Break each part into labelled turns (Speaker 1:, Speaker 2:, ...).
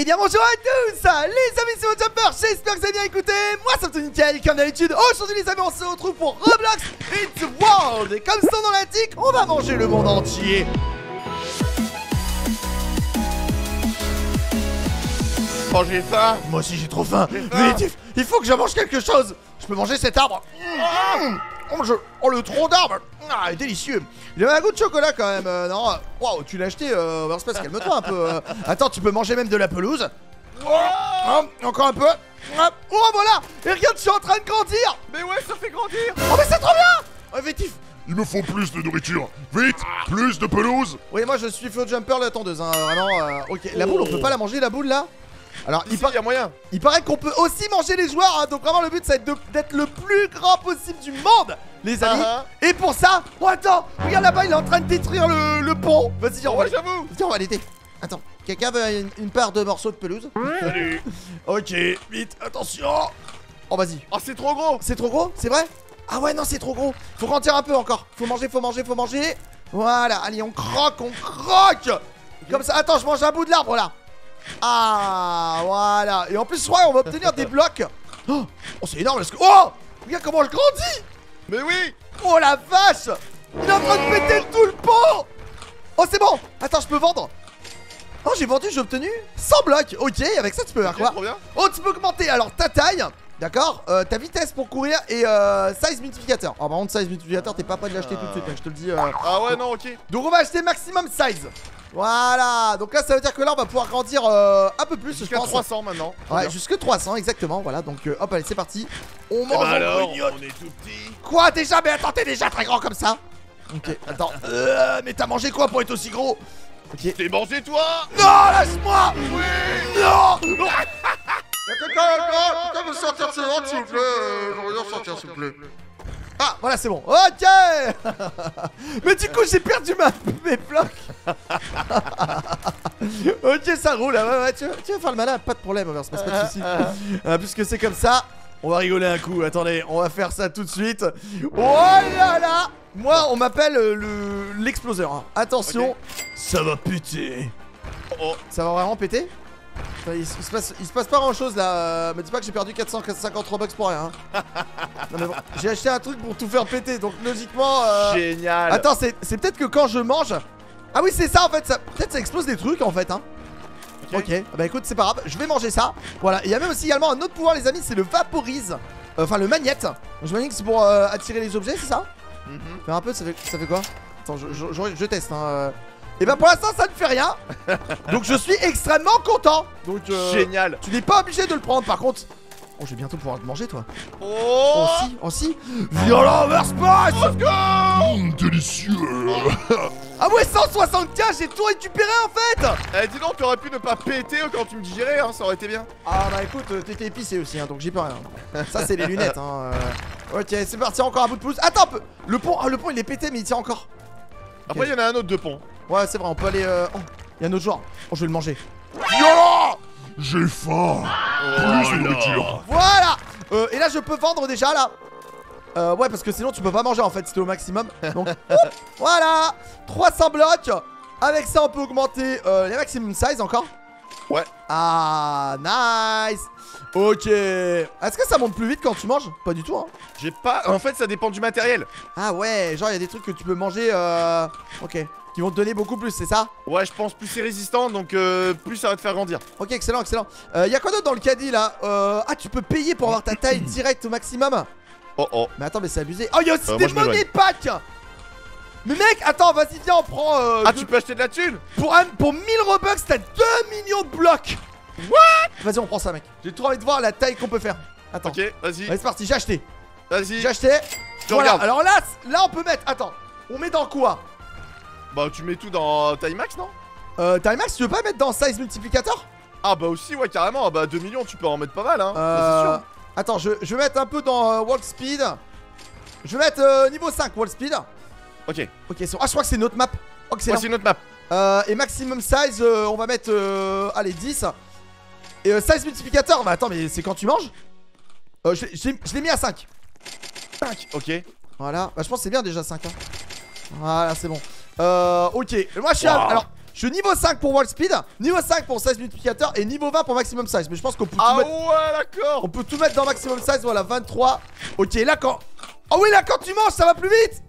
Speaker 1: bien bonjour à tous les amis, c'est votre Jumper, j'espère que vous avez bien écouté. Moi c'est Anthony Nickel, comme d'habitude. Aujourd'hui les amis, on se retrouve pour Roblox It's World. Et comme son nom l'indique, on va manger le monde entier.
Speaker 2: Oh, j'ai faim.
Speaker 1: Moi aussi j'ai trop faim. Vite, il faut que je mange quelque chose. Je peux manger cet arbre. Oh, le tronc d'arbre. Ah, délicieux. Il a un goût de chocolat quand même. Non, waouh, tu l'as acheté. Space, calme-toi un peu. Attends, tu peux manger même de la pelouse. Encore un peu. Oh, voilà. Et regarde, je suis en train de grandir.
Speaker 2: Mais ouais, ça fait grandir.
Speaker 1: Oh, mais c'est trop bien. Oh, Vétif.
Speaker 3: Il me faut plus de nourriture. Vite, plus de pelouse.
Speaker 1: Oui, moi je suis Flo Jumper, la tondeuse. Hein. Vraiment, ok. La boule, on peut pas la manger, la boule là. Alors,
Speaker 2: il y a moyen.
Speaker 1: Il paraît qu'on peut aussi manger les joueurs, hein, donc vraiment le but c'est d'être le plus grand possible du monde, les amis. Et pour ça, oh attends, regarde là-bas, il est en train de détruire le pont. Vas-y, viens,
Speaker 2: j'avoue.
Speaker 1: Viens, on va l'été. Attends, quelqu'un veut une part de morceaux de pelouse?
Speaker 2: Salut.
Speaker 1: Ok, vite, attention. Oh, vas-y.
Speaker 2: Oh, c'est trop gros.
Speaker 1: C'est trop gros, c'est vrai? Ah ouais, non, c'est trop gros. Faut grandir un peu encore. Faut manger, faut manger, faut manger. Voilà, allez, on croque, on croque. Comme ça, attends, je mange un bout de l'arbre là. Ah, voilà. Et en plus, je crois qu'on va obtenir des blocs. Oh, c'est énorme. Oh, regarde comment je grandis.
Speaker 2: Mais oui.
Speaker 1: Oh la vache. Il est en train de péter tout le pont. Oh, c'est bon. Attends, je peux vendre. Oh, j'ai vendu, j'ai obtenu 100 blocs. Ok, avec ça, tu peux faire quoi?
Speaker 2: Trop bien.
Speaker 1: Oh, tu peux augmenter alors ta taille. D'accord, ta vitesse pour courir et size multiplicateur. Oh, par contre, size multiplicateur, t'es pas prêt de l'acheter tout de suite, hein, je te le dis.
Speaker 2: Ah ouais, non, ok.
Speaker 1: Donc, on va acheter maximum size. Voilà, donc là ça veut dire que là on va pouvoir grandir un peu plus,
Speaker 2: jusqu'à 300 maintenant.
Speaker 1: Ouais, jusque 300 exactement, voilà, donc hop, allez c'est parti. On mange,
Speaker 2: alors, on est tout petit.
Speaker 1: Quoi déjà? Mais attends, t'es déjà très grand comme ça. Ok, attends, mais t'as mangé quoi pour être aussi gros? Ok.
Speaker 2: T'es mangé toi?
Speaker 1: Non, lâche-moi.
Speaker 2: Oui.
Speaker 1: Non.
Speaker 3: Quelqu'un veut sortir de ce ventre, s'il vous plaît? J'aimerais bien sortir, s'il vous plaît.
Speaker 1: Ah, voilà, c'est bon. Ok. Mais du coup, j'ai perdu mes blocs. Ok, ça roule. Ouais, tu vas faire le malin, pas de problème, c'est pas de soucis. Puisque c'est comme ça, on va rigoler un coup. Attendez, on va faire ça tout de suite. Oh là là. Moi, on m'appelle l'exploseur. Hein. Attention, ça va péter.
Speaker 2: Oh.
Speaker 1: Ça va vraiment péter? Il se passe pas grand chose là. Me dis pas que j'ai perdu 453 Robux pour rien. Hein. Non mais bon, j'ai acheté un truc pour tout faire péter, donc logiquement.
Speaker 2: Génial.
Speaker 1: Attends, c'est peut-être que quand je mange. Ah oui, c'est ça en fait. Peut-être ça explose des trucs en fait. Hein. Ok. Bah écoute, c'est pas grave. Je vais manger ça. Voilà. Il y a même aussi également un autre pouvoir, les amis. C'est le vaporise. Enfin, le magnète. J'imagine que c'est pour attirer les objets, c'est ça? Faire un peu. Ça fait quoi? Attends, je teste. Hein. Et bah pour l'instant ça ne fait rien. Donc je suis extrêmement content. Donc
Speaker 2: génial.
Speaker 1: Tu n'es pas obligé de le prendre par contre. Oh, je vais bientôt pouvoir te manger toi.
Speaker 2: Oh,
Speaker 1: si. Viens là, Overspace.
Speaker 2: Let's go.
Speaker 3: Délicieux.
Speaker 1: Ah ouais, 175, j'ai tout récupéré en fait.
Speaker 2: Eh dis donc, t'aurais pu ne pas péter quand tu me digérais, hein, ça aurait été bien.
Speaker 1: Ah bah écoute, t'étais épicé aussi, hein, donc j'y peux rien. Ça c'est les lunettes hein. Ok, c'est parti, encore un bout de pouce. Attends un peu. Le pont il est pété mais il tient encore.
Speaker 2: Après il y en a un autre de pont.
Speaker 1: Ouais c'est vrai, on peut aller Oh, il y a un autre joueur. Oh, je vais le manger.
Speaker 3: J'ai faim. Plus de nourriture.
Speaker 1: Voilà. Et là je peux vendre déjà là. Ouais parce que sinon tu peux pas manger en fait, c'était au maximum. Donc voilà, 300 blocs. Avec ça on peut augmenter les maximum size encore.
Speaker 2: Ouais.
Speaker 1: Ah nice. Ok. Est-ce que ça monte plus vite quand tu manges? Pas du tout hein.
Speaker 2: J'ai pas... En fait ça dépend du matériel.
Speaker 1: Ah ouais, genre il y a des trucs que tu peux manger ok, qui vont te donner beaucoup plus, c'est ça?
Speaker 2: Ouais, je pense plus c'est résistant, donc plus ça va te faire grandir.
Speaker 1: Ok, excellent. Y'a quoi d'autre dans le caddie là? Ah, tu peux payer pour avoir ta taille directe au maximum.
Speaker 2: Oh.
Speaker 1: Mais attends, mais c'est abusé. Oh, y'a aussi des
Speaker 2: moi,
Speaker 1: money packs. Mais mec, attends, vas-y, viens, on prend
Speaker 2: ah, tu peux acheter de la thune?
Speaker 1: Pour 1000 Robux, t'as 2 millions de blocs. What? Vas-y, on prend ça, mec. J'ai trop envie de voir la taille qu'on peut faire. Attends.
Speaker 2: Ok, vas-y.
Speaker 1: Allez, c'est parti, j'ai acheté.
Speaker 2: Vas-y.
Speaker 1: J'ai acheté. Voilà,
Speaker 2: regarde.
Speaker 1: alors là, on peut mettre. Attends, on met dans quoi?
Speaker 2: Bah, tu mets tout dans Timax, non?
Speaker 1: Timax, tu veux pas mettre dans size multiplicateur?
Speaker 2: Ah, bah aussi, ouais, carrément. Bah, 2 millions, tu peux en mettre pas mal, hein. Ça, c'est sûr.
Speaker 1: Attends, je vais mettre un peu dans Walk Speed. Je vais mettre niveau 5 Walk Speed.
Speaker 2: Ok.
Speaker 1: Ok, je crois que c'est notre map. Ok,
Speaker 2: Ouais, c'est notre map.
Speaker 1: et maximum size, on va mettre allez 10. Et size multiplicateur, bah attends, mais c'est quand tu manges? Je l'ai mis à 5.
Speaker 2: 5, ok.
Speaker 1: Voilà, bah je pense que c'est bien déjà 5 hein. Voilà, c'est bon. Ok, moi je suis alors, Je suis niveau 5 pour wall speed, niveau 5 pour size multiplicateur et niveau 20 pour maximum size. Mais je pense qu'on peut tout mettre.
Speaker 2: Ouais, d'accord.
Speaker 1: On peut tout mettre dans maximum size, voilà, 23. Ok, là quand... Oh oui, là quand tu manges, ça va plus vite.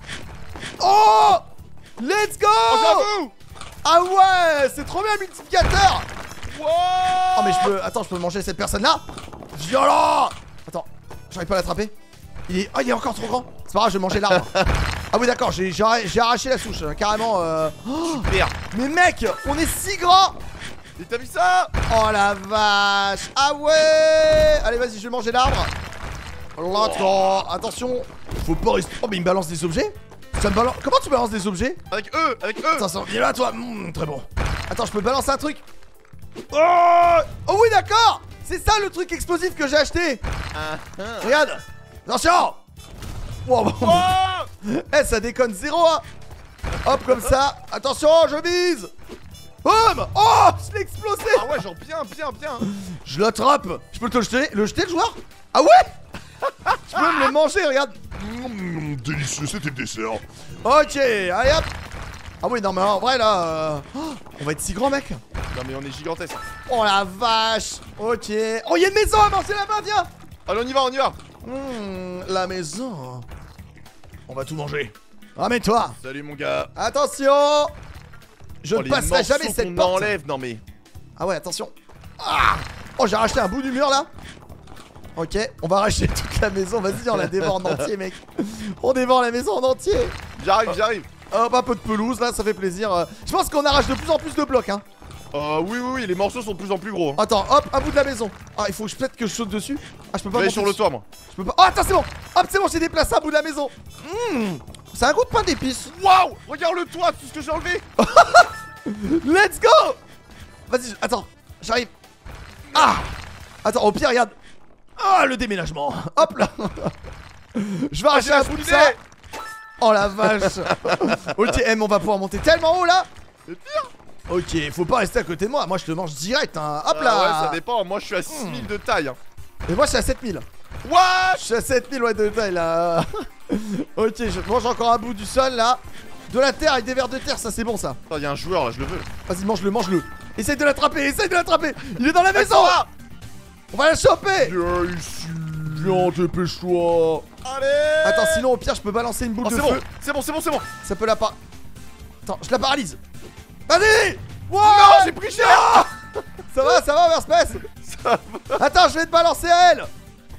Speaker 1: Oh, let's go.
Speaker 2: Oh, j'avoue.
Speaker 1: Ah ouais, c'est trop bien le multiplicateur.
Speaker 2: Wow.
Speaker 1: Oh mais je peux... Attends, je peux manger cette personne-là. Violent. Attends, j'arrive pas à l'attraper. Il est encore trop grand. C'est pas grave, je vais manger l'arbre. Ah oui d'accord, j'ai arraché la souche, carrément. Oh,
Speaker 2: Super.
Speaker 1: mais mec, on est si grand.
Speaker 2: Et t'as vu ça?
Speaker 1: Oh la vache. Ah ouais. Allez vas-y, je vais manger l'arbre. Let's go. Attention. Faut pas rester... Oh mais il me balance des objets. Ça me balance... Comment tu balances des objets?
Speaker 2: Avec eux, avec eux.
Speaker 1: Attention, viens là toi. Très bon. Attends, je peux balancer un truc. Oh, oh oui d'accord. C'est ça le truc explosif que j'ai acheté. Regarde. Attention. Wow. Eh, ça déconne zéro hein. Hop comme ça. Attention, je vise. Boum. Oh, je l'ai explosé.
Speaker 2: Ah ouais, genre bien.
Speaker 1: Je l'attrape. Je peux te le jeter le joueur? Ah ouais. Je peux me le manger, regarde.
Speaker 3: Délicieux, c'était le dessert.
Speaker 1: Ok, allez hop. Ah oui, non mais en vrai là on va être si grand mec.
Speaker 2: Non mais on est gigantesque.
Speaker 1: Oh la vache. Ok. Oh, il y a une maison à manger là-bas, viens.
Speaker 2: Allez, on y va, on y va.
Speaker 1: La maison. On va tout manger. Ramène-toi.
Speaker 2: Salut mon gars.
Speaker 1: Attention. Je ne
Speaker 2: les
Speaker 1: passerai jamais
Speaker 2: morceaux
Speaker 1: cette
Speaker 2: qu'on
Speaker 1: porte.
Speaker 2: enlève, non mais.
Speaker 1: Ah ouais, attention. Ah. Oh, j'ai racheté un bout du mur là. Ok, on va racheter toute la maison. Vas-y, on la dévore en entier, mec. On dévore la maison en entier.
Speaker 2: J'arrive.
Speaker 1: Hop, un peu de pelouse là, ça fait plaisir. Je pense qu'on arrache de plus en plus de blocs, hein.
Speaker 2: Oui, les morceaux sont de plus en plus gros.
Speaker 1: Attends, hop, un bout de la maison. Ah, il faut que peut-être que je saute dessus. Ah, je peux pas monter
Speaker 2: sur le toit, moi.
Speaker 1: Je peux pas. Oh, attends, c'est bon. Hop, c'est bon, j'ai déplacé un bout de la maison. C'est un goût de pain d'épices.
Speaker 2: Waouh, regarde le toit, tout ce que j'ai enlevé.
Speaker 1: Let's go. Vas-y, attends, j'arrive. Ah. Attends, au pire, regarde. Ah, le déménagement. Hop là. Je vais arracher un bout de ça. Oh la vache. Ok, M, on va pouvoir monter tellement haut là.
Speaker 2: C'est pire.
Speaker 1: Ok, faut pas rester à côté de moi. Moi, je te mange direct, hein. Hop là.
Speaker 2: Ouais, ça dépend. Moi, je suis à 6000 de taille.
Speaker 1: Et moi, je suis à 7000.
Speaker 2: What?
Speaker 1: Je suis à 7000 ouais, de taille là. Ok, je mange encore un bout du sol là. De la terre avec des vers de terre, ça c'est bon ça.
Speaker 2: Attends, y'a un joueur là, je le veux.
Speaker 1: Vas-y, mange-le. Essaye de l'attraper. Il est dans la maison. On va la choper.
Speaker 3: Viens ici. Viens, dépêche-toi.
Speaker 2: Allez.
Speaker 1: Attends, sinon au pire, je peux balancer une boule de feu.
Speaker 2: C'est bon.
Speaker 1: Ça peut la pas. Attends, je la paralyse. Vas-y. Wow.
Speaker 2: Non, j'ai pris cher.
Speaker 1: Ça va, Verspace.
Speaker 2: Ça va.
Speaker 1: Attends, je vais te balancer à elle.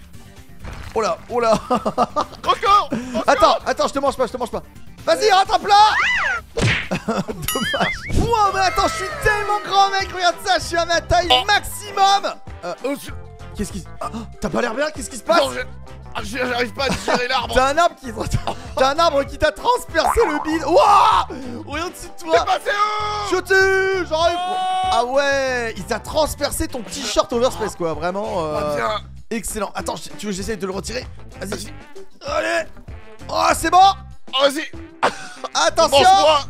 Speaker 1: Oh là.
Speaker 2: Encore.
Speaker 1: Attends, je te mange pas. Vas-y, rattrape-la. Dommage. Wow, mais attends, je suis tellement grand, mec. Regarde ça, je suis à ma taille maximum. Qu'est-ce qui... T'as pas l'air bien? Qu'est-ce qui se passe?
Speaker 2: Non, j'arrive pas à tirer l'arbre.
Speaker 1: T'as un arbre qui t'a transpercé le bide. Wouah! Regarde dessus de toi.
Speaker 2: Passé où?
Speaker 1: Je tue. J'arrive. Ah ouais, il t'a transpercé ton t-shirt Overspace quoi, vraiment. Excellent. Attends, tu veux que j'essaye de le retirer? Vas-y. Allez. Oh, c'est bon.
Speaker 2: Vas-y.
Speaker 1: Attention.
Speaker 2: Mange-moi.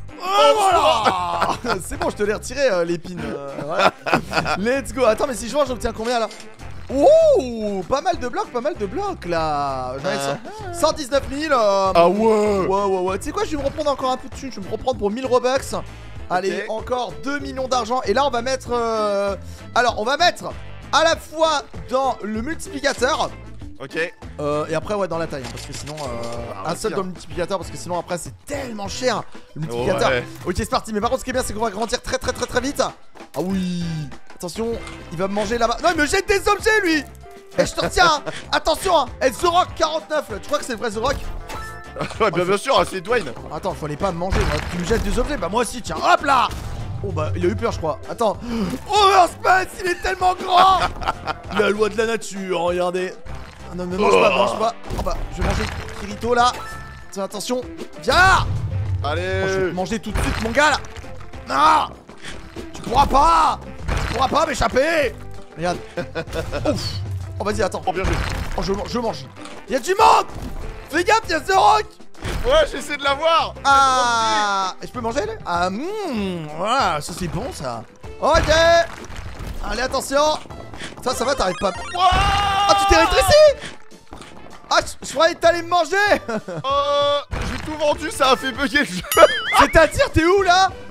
Speaker 1: Voilà. C'est bon, je te l'ai retiré l'épine. Voilà. Let's go. Attends, mais si je mange, j'obtiens combien là? Oh, pas mal de blocs là. J'en ai 119 000.
Speaker 2: Ah ouais.
Speaker 1: Ouais. Tu sais quoi, je vais me reprendre encore un peu de thunes. Je vais me reprendre pour 1000 Robux. Allez, encore 2 millions d'argent. Et là, on va mettre. Alors, on va mettre à la fois dans le multiplicateur.
Speaker 2: Ok.
Speaker 1: Et après, ouais, dans la taille. Parce que sinon, un seul dans le multiplicateur. Parce que sinon, après, c'est tellement cher le multiplicateur.
Speaker 2: Ouais.
Speaker 1: Ok, c'est parti. Mais par contre, ce qui est bien, c'est qu'on va grandir très vite. Ah oui. Attention, il va me manger là-bas. Non, il me jette des objets, lui. Eh, je te retiens. Attention, hein. Eh, The Rock 49. Là. Tu crois que c'est le vrai The Rock?
Speaker 2: Ouais, bien sûr, c'est Dwayne.
Speaker 1: Attends, fallait pas me manger. Tu me jettes des objets. Bah, moi aussi, tiens. Hop là. Oh, bah, il a eu peur, je crois. Attends. Overspace, il est tellement grand. La loi de la nature, regardez. Ah non, ne mange pas. Oh, bah, je vais manger Kirito là. Tiens, attention. Viens là.
Speaker 2: Allez.
Speaker 1: Oh, je vais te manger tout de suite, mon gars là. Non. Tu pourras pas m'échapper. Regarde. Ouf. Oh, vas-y, attends.
Speaker 2: Oh, bien joué.
Speaker 1: Oh, je mange. Y'a du monde. Fais gaffe, y'a The Rock.
Speaker 2: Ouais, j'essaie de l'avoir.
Speaker 1: Ah. Et je peux manger là? Ah, voilà, ça c'est bon ça. Ok. Allez, attention. Ça va, t'arrêtes pas. Ah, tu t'es rétréci. Ah, je croyais que t'allais me manger.
Speaker 2: J'ai tout vendu, ça a fait bugger le jeu.
Speaker 1: C'est-à-dire, t'es où là?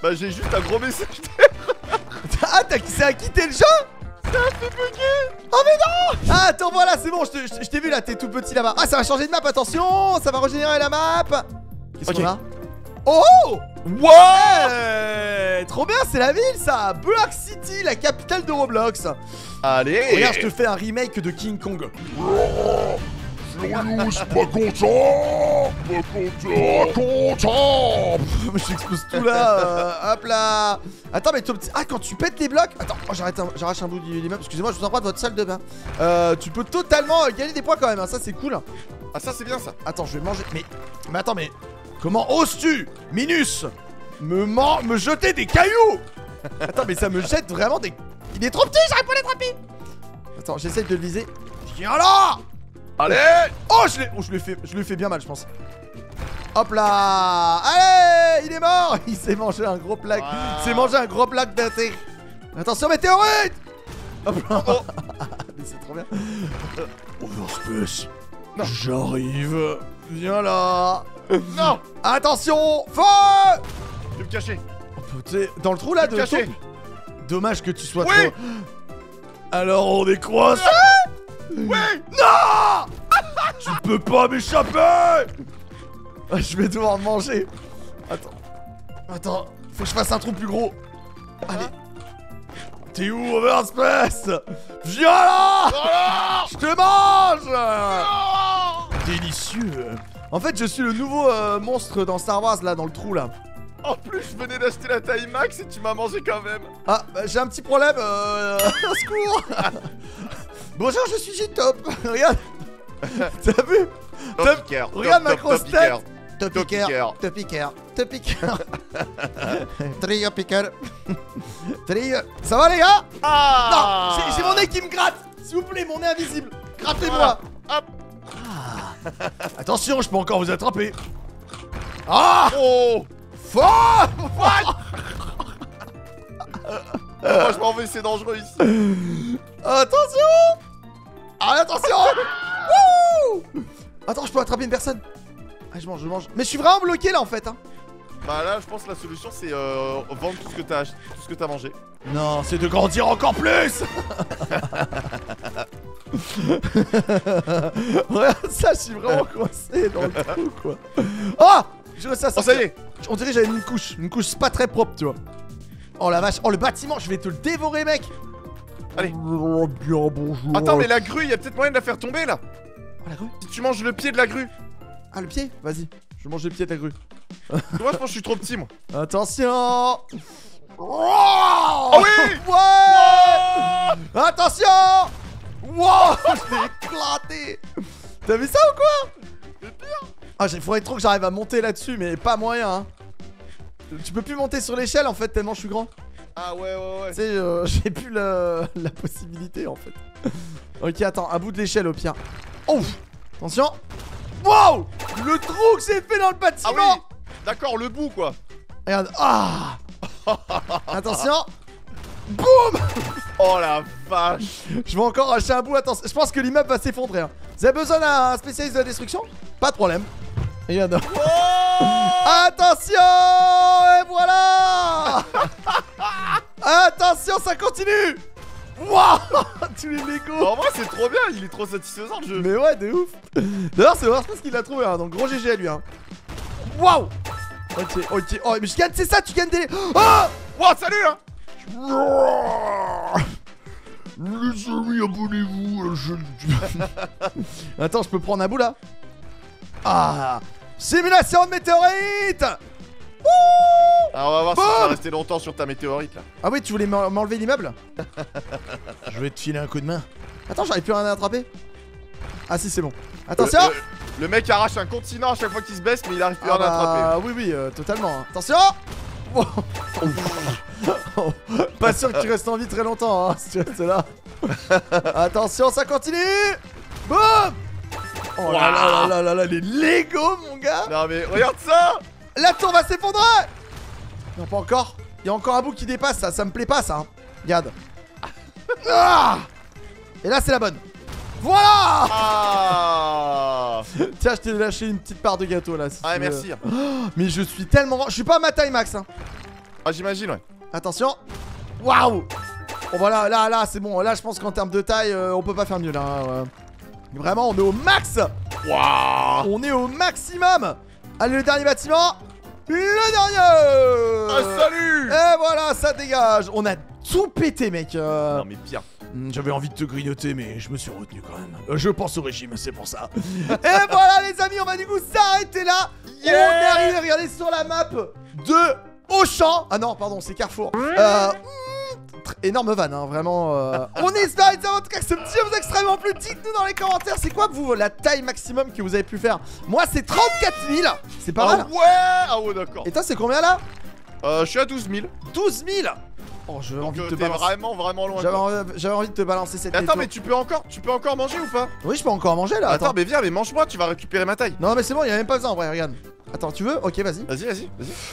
Speaker 2: Bah j'ai juste un gros message.
Speaker 1: Ah, ça a quitté le jeu.
Speaker 2: Ça a fait bugger.
Speaker 1: Oh mais non. Ah attends, voilà, c'est bon, je t'ai vu là, t'es tout petit là-bas. Ah, ça va changer de map, attention. Ça va régénérer la map. Qu'est-ce qu'on a? Oh. Ouais. Trop bien, c'est la ville ça. Block City, la capitale de Roblox.
Speaker 2: Allez.
Speaker 1: Regarde, je te fais un remake de King Kong.
Speaker 3: Florious, pas content. Pas content.
Speaker 1: Je t'expose tout là. Hop là. Attends, mais ton petit... Ah, quand tu pètes les blocs. Attends, oh, j'arrache un bout de l'immeuble. Excusez-moi, je vous emprunte votre salle de bain. Tu peux totalement gagner des points quand même, hein. Ça c'est cool.
Speaker 2: Ah ça c'est bien ça.
Speaker 1: Attends, je vais manger. Mais attends, mais comment oses-tu, Minus, me jeter des cailloux? Attends, mais ça me jette vraiment des... Il est trop petit, j'arrive pas à l'attraper. Attends, j'essaye de le viser. Viens là.
Speaker 2: Allez.
Speaker 1: Oh, je lui ai fait bien mal, je pense. Hop là. Allez, il est mort. Il s'est mangé un gros plaque. Il s'est mangé un gros plaque d'inté. Attention, météorite. Hop là.
Speaker 2: Oh.
Speaker 1: Mais c'est trop bien. Overspace. J'arrive. Viens là.
Speaker 2: Non.
Speaker 1: Attention, feu.
Speaker 2: Je vais me cacher.
Speaker 1: T'es dans le trou là de
Speaker 2: cacher.
Speaker 1: taupe. Dommage que tu sois
Speaker 2: Oui.
Speaker 1: trop... Alors on est croisés.
Speaker 2: Oui.
Speaker 1: Non. Tu peux pas m'échapper. Ah, je vais devoir manger. Attends, faut que je fasse un trou plus gros. Allez. T'es où, Overspace? Viens là.
Speaker 2: Oh
Speaker 1: Je te mange.
Speaker 2: non.
Speaker 1: Délicieux. En fait, je suis le nouveau monstre dans Star Wars là, dans le trou là.
Speaker 2: En plus je venais d'acheter la taille max et tu m'as mangé quand même.
Speaker 1: Ah, bah, j'ai un petit problème. Au secours. Bonjour, je suis J-Top. Regarde. T'as vu? Regarde ma grosse tête. Topiqueur. Trio piqueur. Trio. Ça va les gars?
Speaker 2: Ah.
Speaker 1: Non, j'ai mon nez qui me gratte. S'il vous plaît, mon nez invisible. Grattez-moi.
Speaker 2: Hop.
Speaker 1: Attention, je peux encore vous attraper. Ah.
Speaker 2: Oh.
Speaker 1: Fort.
Speaker 2: Moi je m'en vais, c'est dangereux ici.
Speaker 1: Attention. Ah, attention. Wouh. Attends, je peux attraper une personne. Ah, je mange. Mais je suis vraiment bloqué là en fait, hein.
Speaker 2: Bah là je pense que la solution c'est vendre tout ce que t'as mangé.
Speaker 1: Non, c'est de grandir encore plus. Regarde ça, je suis vraiment coincé dans le trou quoi. Oh, je réussi à
Speaker 2: Oh
Speaker 1: sortir.
Speaker 2: ça y est.
Speaker 1: On dirait que j'avais mis une couche pas très propre, tu vois. Oh la vache, oh le bâtiment, je vais te le dévorer mec.
Speaker 2: Allez.
Speaker 1: Oh, bien bonjour.
Speaker 2: Attends mais la grue, il y a peut-être moyen de la faire tomber là.
Speaker 1: Oh la grue.
Speaker 2: Si tu manges le pied de la grue.
Speaker 1: Ah le pied. Vas-y, je mange le pied de la grue.
Speaker 2: Moi je pense que je suis trop petit moi.
Speaker 1: Attention.
Speaker 2: Oh oui.
Speaker 1: Ouais. Attention. Wow. Je l'ai éclaté. T'as vu ça ou quoi?
Speaker 2: C'est pire.
Speaker 1: Ah, il faudrait trop que j'arrive à monter là-dessus, mais pas moyen, hein. Tu peux plus monter sur l'échelle en fait, tellement je suis grand.
Speaker 2: Ah ouais.
Speaker 1: Tu sais, j'ai plus la possibilité en fait. Ok, attends, un bout de l'échelle au pire. Oh. Attention. Wow. Le trou que j'ai fait dans le bâtiment.
Speaker 2: Ah oui. D'accord, le bout quoi.
Speaker 1: Regarde. Ah. Attention. Boum.
Speaker 2: Oh la vache.
Speaker 1: Je vais encore arracher un bout, attention. Je pense que l'immeuble va s'effondrer, hein. Vous avez besoin d'un spécialiste de la destruction? Pas de problème. Regarde.
Speaker 2: Oh.
Speaker 1: Attention. Et voilà. Attention, ça continue. Waouh. Tous les Lego.
Speaker 2: En vrai c'est trop bien, il est trop satisfaisant le jeu.
Speaker 1: Mais ouais, de ouf. D'ailleurs, c'est Overspace qui l'a trouvé, hein. Donc gros GG à lui, hein. Waouh. Ok. Oh, mais je gagne, c'est ça, tu gagnes des... Oh.
Speaker 2: Wow, salut hein.
Speaker 3: Les amis, abonnez-vous.
Speaker 1: Attends, je peux prendre un bout là. Ah. Simulation de météorite.
Speaker 2: Alors on va voir si tu vas rester longtemps sur ta météorite là.
Speaker 1: Ah oui, tu voulais m'enlever l'immeuble? Je vais te filer un coup de main. Attends, j'arrive plus rien à attraper. Ah si, c'est bon. Attention.
Speaker 2: Le mec arrache un continent à chaque fois qu'il se baisse, mais il arrive plus à en attraper.
Speaker 1: Ah oui, totalement, hein. Attention. Pas sûr que tu restes en vie très longtemps, hein, si tu restes là. Attention, ça continue. Boum. Oh là, les Lego, mon gars.
Speaker 2: Non mais regarde ça.
Speaker 1: La tour va s'effondrer. Non, pas encore. Il y a encore un bout qui dépasse, ça me plaît pas, ça, hein. Regarde. Ah. Et là, c'est la bonne. Voilà.
Speaker 2: Ah.
Speaker 1: Tiens, je t'ai lâché une petite part de gâteau, là, si
Speaker 2: Ah
Speaker 1: tu veux.
Speaker 2: merci.
Speaker 1: Oh, mais je suis tellement grand. Je suis pas à ma taille max, hein.
Speaker 2: Ah, j'imagine, ouais.
Speaker 1: Attention. Waouh. Bon voilà, là c'est bon. Là je pense qu'en termes de taille, on peut pas faire mieux là. Vraiment, on est au max.
Speaker 2: Waouh.
Speaker 1: On est au maximum. Allez, le dernier bâtiment. Le dernier.
Speaker 2: Ah, salut.
Speaker 1: Et voilà, ça dégage. On a tout pété, mec.
Speaker 2: Non, mais bien.
Speaker 1: J'avais envie de te grignoter, mais je me suis retenu quand même. Je pense au régime, c'est pour ça. Et voilà, les amis, on va du coup s'arrêter là.
Speaker 2: Yeah.
Speaker 1: On est arrivé, regardez sur la map de Auchan. Ah non, pardon, c'est Carrefour. Énorme van, hein, vraiment. On espère, en tout cas, que ce petit jeu vous a extrêmement plu. Dites-nous dans les commentaires, c'est quoi, vous, la taille maximum que vous avez pu faire? Moi, c'est 34 000. C'est pas mal.
Speaker 2: Ouais. Ah ouais, d'accord.
Speaker 1: Et toi, c'est combien là?
Speaker 2: Je suis à 12 000.
Speaker 1: 12 000. Oh, j'avais envie de te
Speaker 2: t'es
Speaker 1: balancer.
Speaker 2: vraiment loin.
Speaker 1: J'avais envie de te balancer cette
Speaker 2: Attends,
Speaker 1: météo.
Speaker 2: mais tu peux encore manger ou pas?
Speaker 1: Oui, je peux encore manger là.
Speaker 2: Attends, mais viens, mais mange-moi, tu vas récupérer ma taille.
Speaker 1: Non, mais c'est bon, il y a même pas besoin en vrai, regarde. Attends, tu veux? Ok, vas-y.
Speaker 2: Vas-y.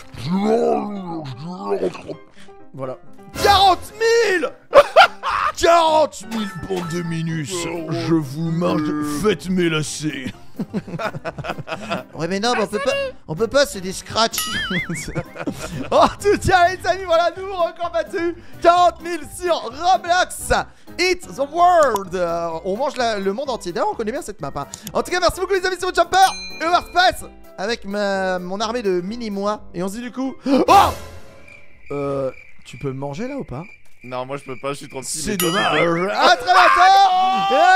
Speaker 1: Voilà. 40 000. 40 000 bande de minus. Je vous mange. Faites-mes lacets. Ouais, mais non, mais on peut pas, c'est des scratchs. Oh, tout tient, les amis, voilà, nous, record battu. 40 000 sur Roblox. It's the world. On mange le monde entier. D'ailleurs, on connaît bien cette map. Hein. En tout cas, merci beaucoup, les amis, sur Jumper. Overspace. Avec mon armée de mini-moi. Et on se dit du coup. Oh, tu peux me manger là ou pas?
Speaker 2: Non, moi je peux pas, je suis trop petit.
Speaker 1: C'est dommage. À très bientôt.